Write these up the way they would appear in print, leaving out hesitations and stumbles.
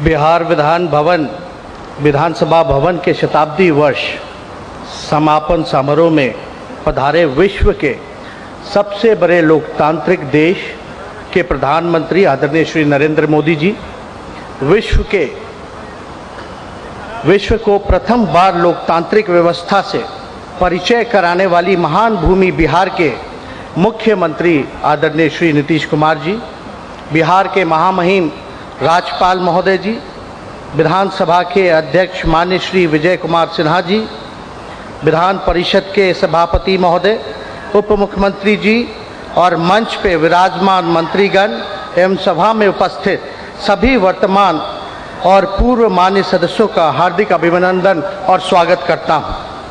बिहार विधानसभा भवन के शताब्दी वर्ष समापन समारोह में पधारे विश्व के सबसे बड़े लोकतांत्रिक देश के प्रधानमंत्री आदरणीय श्री नरेंद्र मोदी जी, विश्व को प्रथम बार लोकतांत्रिक व्यवस्था से परिचय कराने वाली महान भूमि बिहार के मुख्यमंत्री आदरणीय श्री नीतीश कुमार जी, बिहार के महामहिम राज्यपाल महोदय जी, विधानसभा के अध्यक्ष माननीय श्री विजय कुमार सिन्हा जी, विधान परिषद के सभापति महोदय, उप मुख्यमंत्री जी और मंच पे विराजमान मंत्रीगण एवं सभा में उपस्थित सभी वर्तमान और पूर्व मान्य सदस्यों का हार्दिक अभिनंदन और स्वागत करता हूं।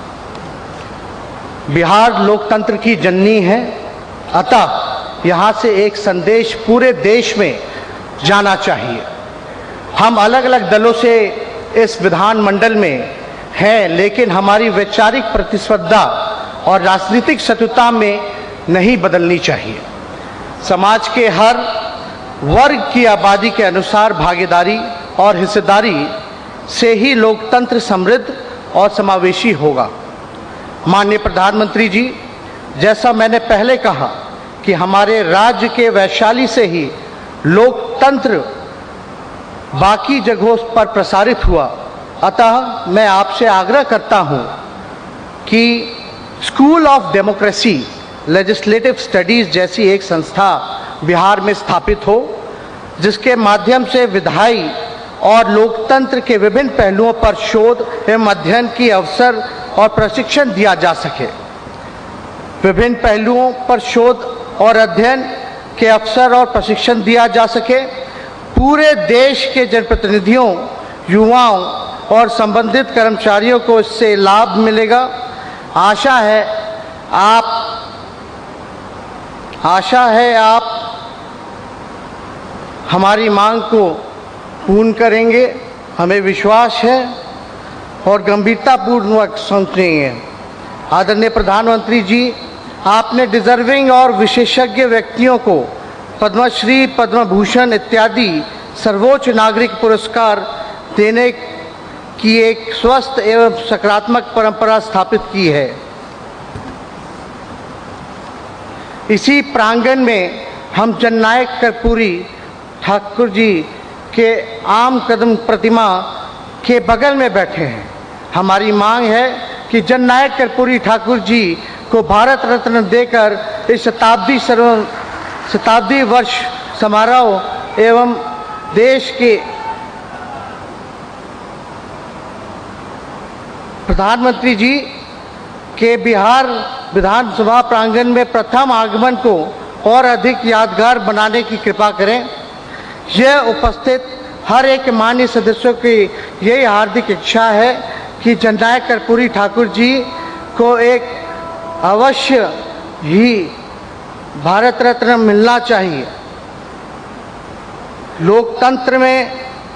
बिहार लोकतंत्र की जननी है, अतः यहाँ से एक संदेश पूरे देश में जाना चाहिए। हम अलग अलग दलों से इस विधानमंडल में हैं, लेकिन हमारी वैचारिक प्रतिस्पर्धा और राजनीतिक शत्रुता में नहीं बदलनी चाहिए। समाज के हर वर्ग की आबादी के अनुसार भागीदारी और हिस्सेदारी से ही लोकतंत्र समृद्ध और समावेशी होगा। माननीय प्रधानमंत्री जी, जैसा मैंने पहले कहा कि हमारे राज्य के वैशाली से ही लोकतंत्र बाकी जगहों पर प्रसारित हुआ, अतः मैं आपसे आग्रह करता हूं कि school of democracy legislative studies जैसी एक संस्था बिहार में स्थापित हो, जिसके माध्यम से विधायी और लोकतंत्र के विभिन्न पहलुओं पर शोध एवं अध्ययन की अवसर और प्रशिक्षण दिया जा सके। विभिन्न पहलुओं पर शोध और अध्ययन के अवसर और प्रशिक्षण दिया जा सके। पूरे देश के जनप्रतिनिधियों, युवाओं और संबंधित कर्मचारियों को इससे लाभ मिलेगा। आशा है आप हमारी मांग को पूर्ण करेंगे, हमें विश्वास है और गंभीरतापूर्वक समझेंगे। आदरणीय प्रधानमंत्री जी, आपने डिजर्विंग और विशेषज्ञ व्यक्तियों को पद्मश्री, पद्म भूषण इत्यादि सर्वोच्च नागरिक पुरस्कार देने की एक स्वस्थ एवं सकारात्मक परंपरा स्थापित की है। इसी प्रांगण में हम जननायक कर्पूरी ठाकुर जी के आम कदम प्रतिमा के बगल में बैठे हैं। हमारी मांग है कि जननायक कर्पूरी ठाकुर जी को भारत रत्न देकर इस शताब्दी वर्ष समारोह एवं देश के प्रधानमंत्री जी के बिहार विधानसभा प्रांगण में प्रथम आगमन को और अधिक यादगार बनाने की कृपा करें। यह उपस्थित हर एक माननीय सदस्यों की यही हार्दिक इच्छा है कि जननायक कर्पूरी ठाकुर जी को एक अवश्य ही भारत रत्न मिलना चाहिए। लोकतंत्र में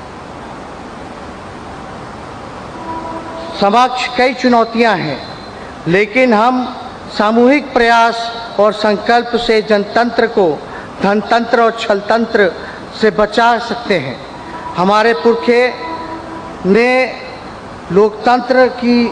समक्ष कई चुनौतियां हैं, लेकिन हम सामूहिक प्रयास और संकल्प से जनतंत्र को धनतंत्र और छलतंत्र से बचा सकते हैं। हमारे पुरखे ने लोकतंत्र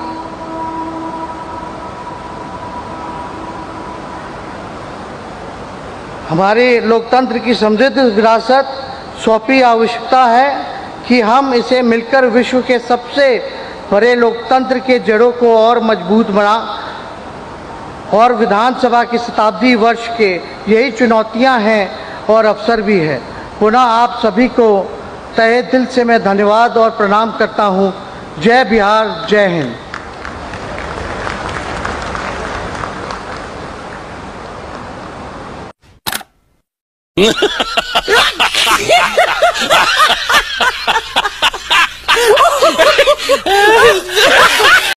की समृद्ध विरासत सौंपी। आवश्यकता है कि हम इसे मिलकर विश्व के सबसे बड़े लोकतंत्र के जड़ों को और मजबूत बना। और विधानसभा की शताब्दी वर्ष के यही चुनौतियां हैं और अवसर भी है। पुनः आप सभी को तहे दिल से मैं धन्यवाद और प्रणाम करता हूं। जय बिहार, जय हिंद। Ha